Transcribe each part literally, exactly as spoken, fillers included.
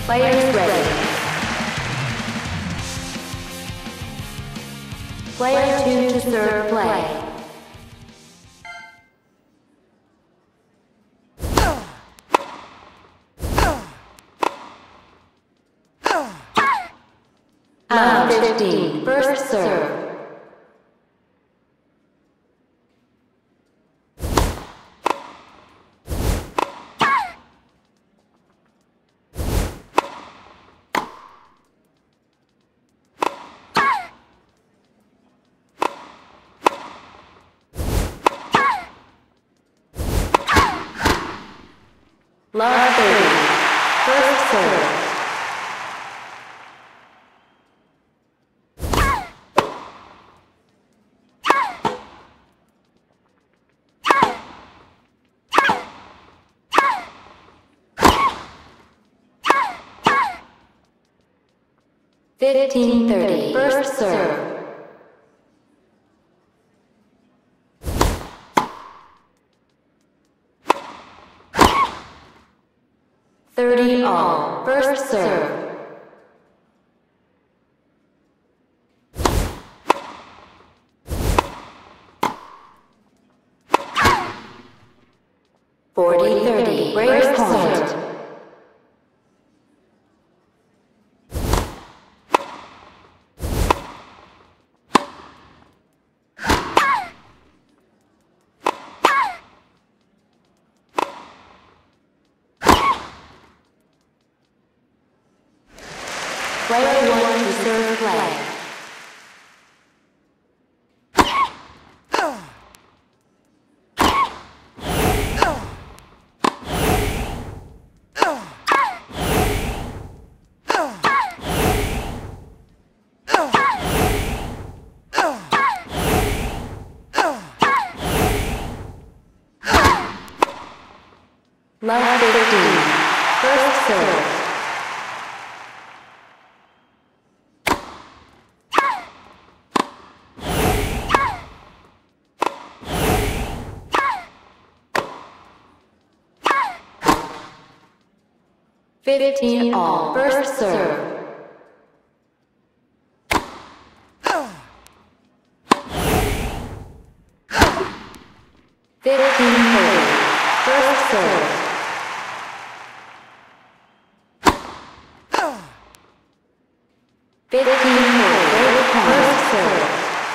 Players ready. Player two to serve play. Round fifteen, first serve. Love thirty, first serve. Fifteen thirty, first serve. Thirty all, first serve. Forty thirty, break point. Player one to serve play. Love fifteen, first serve. Fifteen all, first serve. Fifteen thirty, first serve. Fifteen thirty, first serve.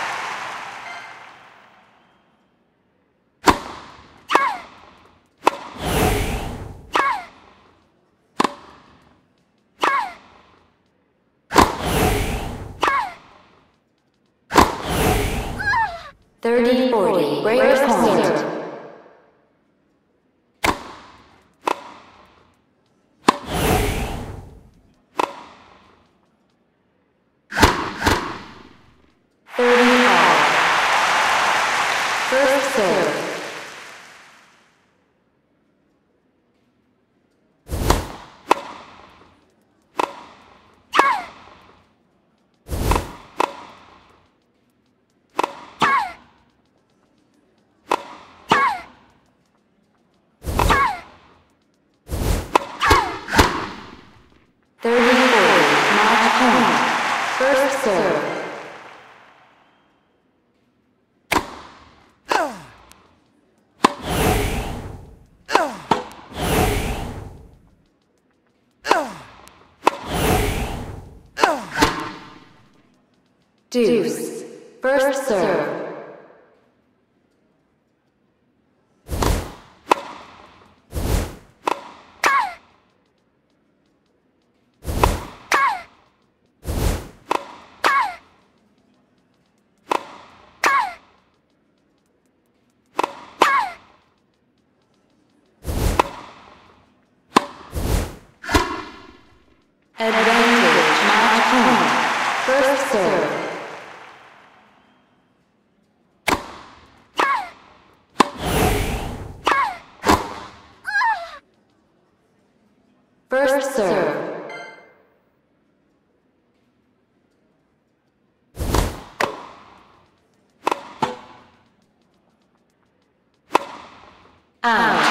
Thirty forty, break point. Thirty all, first serve. Thirty forty, match point, first serve. Deuce, first serve. Advantage, match point, first serve. First serve. Out.